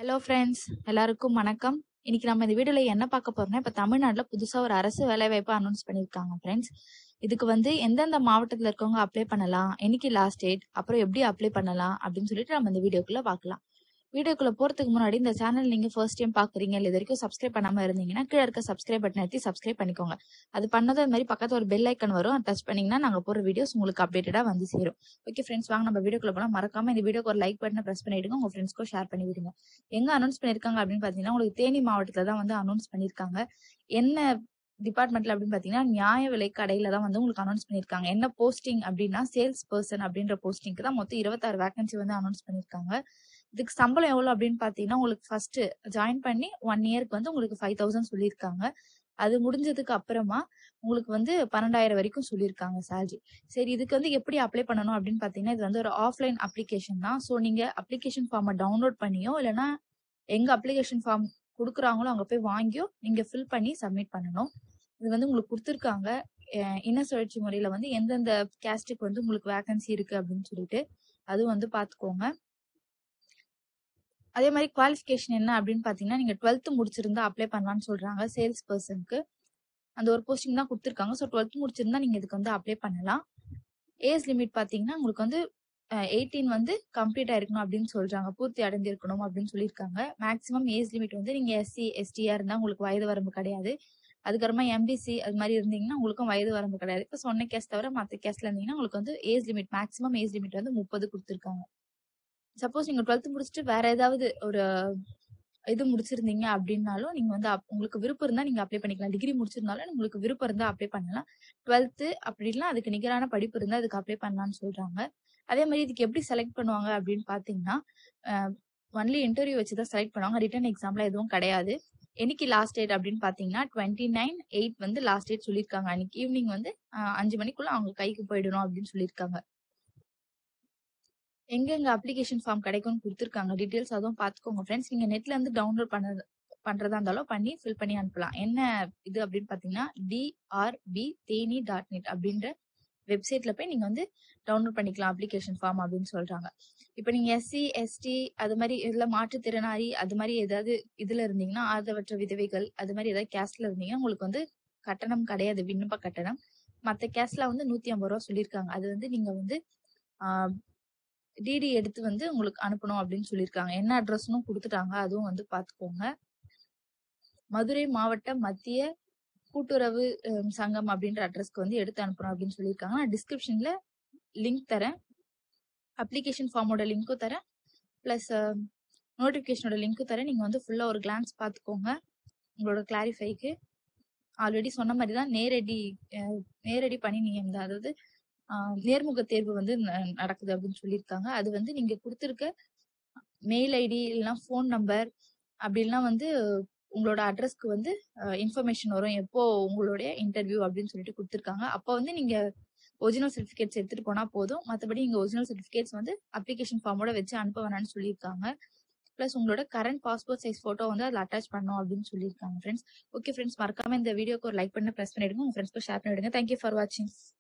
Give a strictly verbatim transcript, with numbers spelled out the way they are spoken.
Hello friends, எல்லாருக்கும் வணக்கம். இன்னைக்கு நம்ம இந்த வீடியோல என்ன பார்க்க போறோம்னா, இப்ப தமிழ்நாட்டுல புதுசா ஒரு அரசு வேலைவாய்ப்பு அனௌன்ஸ் பண்ணிருக்காங்க ஃப்ரெண்ட்ஸ். இதுக்கு வந்து எந்தெந்த மாவட்டத்துல இருக்கவங்க அப்ளை பண்ணலாம், என்னைக்கு லாஸ்ட் டேட், அப்புறம் எப்படி அப்ளை பண்ணலாம் அப்படின்னு சொல்லிட்டு நம்ம இந்த வீடியோக்குள்ள பார்க்கலாம். வீடியோக்குள்ள போறதுக்கு முன்னாடி இந்த சேனல் நீங்க ஃபர்ஸ்ட் டைம் பாக்குறீங்க இல்ல இது வரைக்கும் சப்ஸ்கிரைப் பண்ணாம இருந்தீங்கன்னா கீழே இருக்க சப்ஸ்கிரைப் பட்டன் அழுத்தி சப்ஸ்கிரைப் பண்ணிக்கோங்க. அது பண்ணதும் அது மாதிரி பக்கத்துல ஒரு பெல் ஐக்கன் வரும், அதை டச் பண்ணீங்கன்னா நாங்க போற வீடியோஸ் உங்களுக்கு அப்டேட்டடா வந்து சேரும். ஓகே ஃப்ரெண்ட்ஸ், வாங்க நம்ம வீடியோக்குள்ள போனா. மறக்காம இந்த வீடியோக்கு ஒரு லைக் பட்டனை பிரஸ் பண்ணிடுங்க, உங்க ஃப்ரெண்ட்ஸ்க்கும் ஷேர் பண்ணி விடுங்க. எங்க அனௌன்ஸ் பண்ணிருக்காங்க அப்படின்னு பாத்தீங்கன்னா உங்களுக்கு தேனி மாவட்டத்துல தான் வந்து அனௌன்ஸ் பண்ணிருக்காங்க. என்ன டிபார்ட்மெண்ட்ல அப்படின்னு பாத்தீங்கன்னா நியாய விலை கடையில தான் வந்து உங்களுக்கு அனௌன்ஸ் பண்ணிருக்காங்க. என்ன போஸ்டிங் அப்படின்னா சேல்ஸ் பர்சன் அப்படின்ற போஸ்டிங்க்கு தான் மொத்தம் இருபத்தாறு வேகன்சி வந்து அனௌன்ஸ் பண்ணிருக்காங்க. இதுக்கு சம்பளம் எவ்வளவு அப்படின்னு பாத்தீங்கன்னா உங்களுக்கு ஃபர்ஸ்ட் ஜாயின் பண்ணி ஒன் இயருக்கு வந்து உங்களுக்கு ஃபைவ் தௌசண்ட் சொல்லியிருக்காங்க. அது முடிஞ்சதுக்கு அப்புறமா உங்களுக்கு வந்து பன்னெண்டாயிரம் வரைக்கும் சொல்லியிருக்காங்க சேலரி. சரி, இதுக்கு வந்து எப்படி அப்ளை பண்ணணும் அப்படின்னு பாத்தீங்கன்னா இது வந்து ஒரு ஆஃப்லைன் அப்ளிகேஷன் தான். ஸோ நீங்க அப்ளிகேஷன் ஃபார்மை டவுன்லோட் பண்ணியோ இல்லைன்னா எங்க அப்ளிகேஷன் ஃபார்ம் கொடுக்குறாங்களோ அங்க போய் வாங்கியோ நீங்க ஃபில் பண்ணி சப்மிட் பண்ணணும். இது வந்து உங்களுக்கு கொடுத்துருக்காங்க இன சுழற்சி முறையில வந்து எந்தெந்த கேஸ்டுக்கு வந்து உங்களுக்கு வேகன்சி இருக்கு அப்படின்னு சொல்லிட்டு அது வந்து பாத்துக்கோங்க. அதே மாதிரி குவாலிஃபிகேஷன் என்ன அப்படின்னு பாத்தீங்கன்னா நீங்க டுவெல்த் முடிச்சிருந்தா அப்ளை பண்ணலாம்னு சொல்றாங்க. சேல்ஸ் பர்சனுக்கு அந்த ஒரு போஸ்டிங் தான் கொடுத்துருக்காங்க. ஸோ டுவெல்த் முடிச்சிருந்தா நீங்க இதுக்கு வந்து அப்ளை பண்ணலாம். ஏஜ் லிமிட் பாத்தீங்கன்னா உங்களுக்கு வந்து எயிட்டீன் வந்து கம்ப்ளீட் ஆயிருக்கணும் அப்படின்னு சொல்றாங்க, பூர்த்தி அடைஞ்சிருக்கணும் அப்படின்னு சொல்லியிருக்காங்க. மேக்ஸிமம் ஏஜ் லிமிட் வந்து நீங்க எஸ்சி எஸ்டியா இருந்தா உங்களுக்கு வயது வரம்பு கிடையாது. அதுக்கப்புறமா எம்பிசி அது மாதிரி இருந்தீங்கன்னா உங்களுக்கும் வயது வரம்பு கிடையாது. இப்போ சொன்ன கேஸ் தவிர மற்ற கேஸ்ல இருந்தீங்கன்னா உங்களுக்கு வந்து age limit maximum age limit வந்து முப்பது கொடுத்துருக்காங்க. சப்போஸ் நீங்க டுவெல்த் முடிச்சுட்டு வேற ஏதாவது ஒரு இது முடிச்சிருந்தீங்க அப்படின்னாலும் நீங்க வந்து உங்களுக்கு விருப்பம் இருந்தா நீங்க அப்ளை பண்ணிக்கலாம். டிகிரி முடிச்சிருந்தாலும் உங்களுக்கு விருப்பம் இருந்தா அப்ளை பண்ணலாம். டுவெல்த் அப்படின்னா அதுக்கு நிகரான படிப்பு இருந்தா அதுக்கு அப்ளை பண்ணலாம்னு சொல்றாங்க. அதே மாதிரி இதுக்கு எப்படி செலக்ட் பண்ணுவாங்க அப்படின்னு பாத்தீங்கன்னா ஒன்லி இன்டர்வியூ வச்சுதான் செலக்ட் பண்ணுவாங்க. ரிட்டன் எக்ஸாம்ல எதுவும் கிடையாது. என்னைக்கு லாஸ்ட் டேட் அப்படின்னு பாத்தீங்கன்னா டுவெண்ட்டி நைன் எயிட் வந்து லாஸ்ட் டேட் சொல்லியிருக்காங்க. அன்னைக்கு ஈவினிங் வந்து அஞ்சு மணிக்குள்ள அவங்க கைக்கு போயிடணும் அப்படின்னு சொல்லியிருக்காங்க. எங்க எங்க அப்ளிகேஷன் ஃபார்ம் கிடைக்கும்னு கொடுத்துருக்காங்க டீடைல்ஸ், அதுவும் பாத்துக்கோங்க ஃப்ரெண்ட்ஸ். நீங்க நெட்ல இருந்து டவுன்லோட் பண்ணது பண்றதா இருந்தாலும் பண்ணி ஃபில் பண்ணி அனுப்பலாம். என்ன இது அப்படின்னு பாத்தீங்கன்னா டிஆர்பி தேனி டாட் நெட் அப்படின்ற வெப்சைட்ல போய் நீங்க வந்து டவுன்லோட் பண்ணிக்கலாம் அப்ளிகேஷன் ஃபார்ம் அப்படின்னு சொல்றாங்க. இப்ப நீங்க எஸ்சி எஸ்டி அது மாதிரி இதுல மாற்றுத்திறனாளி அது மாதிரி ஏதாவது இதுல இருந்தீங்கன்னா ஆதரவற்ற விதவைகள் அது மாதிரி ஏதாவது கேஸ்ட்ல இருந்தீங்கன்னா உங்களுக்கு வந்து கட்டணம் கிடையாது, விண்ணப்ப கட்டணம். மத்த கேஸ்ட்ல வந்து நூத்தி ஐம்பது ரூபா சொல்லியிருக்காங்க. அது வந்து நீங்க வந்து ஆஹ் டிடி எடுத்து வந்து உங்களுக்கு அனுப்பணும் அப்படின்னு சொல்லியிருக்காங்க. என்ன அட்ரஸ்னும் கொடுத்துட்டாங்க, அதுவும் வந்து பாத்துக்கோங்க. மதுரை மாவட்ட மத்திய கூட்டுறவு சங்கம் அப்படின்ற அட்ரஸ்க்கு வந்து எடுத்து அனுப்பணும் அப்படின்னு சொல்லியிருக்காங்க. நான் டிஸ்கிரிப்ஷன்ல லிங்க் தரேன், அப்ளிகேஷன் ஃபார்மோட லிங்க்கும் தரேன், பிளஸ் நோட்டிபிகேஷனோட லிங்க்கும் தரேன். நீங்க வந்து ஃபுல்லா ஒரு கிளான்ஸ் பாத்துக்கோங்க உங்களோட கிளாரிஃபைக்கு. ஆல்ரெடி சொன்ன மாதிரி தான் நேரடி நேரடி பணி நியமனம் தான், அதாவது நேர்முக தேர்வு வந்து நடக்குது அப்படின்னு சொல்லியிருக்காங்க. அது வந்து நீங்க கொடுத்துருக்க மெயில் ஐடி இல்லைன்னா ஃபோன் நம்பர் அப்படின்லாம் வந்து உங்களோட அட்ரஸ்க்கு வந்து இன்ஃபர்மேஷன் வரும் எப்போ உங்களுடைய இன்டர்வியூ அப்படின்னு சொல்லிட்டு கொடுத்துருக்காங்க. அப்போ வந்து நீங்க ஒரிஜினல் சர்டிபிகேட்ஸ் எடுத்துட்டு போனா போதும். மற்றபடி இங்க ஒரிஜினல் சர்டிபிகேட்ஸ் வந்து அப்ளிகேஷன் ஃபார்மோட வச்சு அனுப்ப வேணாம்னு சொல்லியிருக்காங்க. பிளஸ் உங்களோட கரண்ட் பாஸ்போர்ட் சைஸ் போட்டோ வந்து அதில் அட்டாச் பண்ணணும் அப்படின்னு சொல்லியிருக்காங்க ஃப்ரெண்ட்ஸ். ஓகே ஃப்ரெண்ட்ஸ், மறக்காம இந்த வீடியோக்கு ஒரு லைக் பண்ணி பிரஸ் பண்ணிடுங்க, உங்க ஃப்ரெண்ட்ஸ்க்கு ஷேர் பண்ணிடுங்க. தேங்க்யூ ஃபார் வாட்சிங்.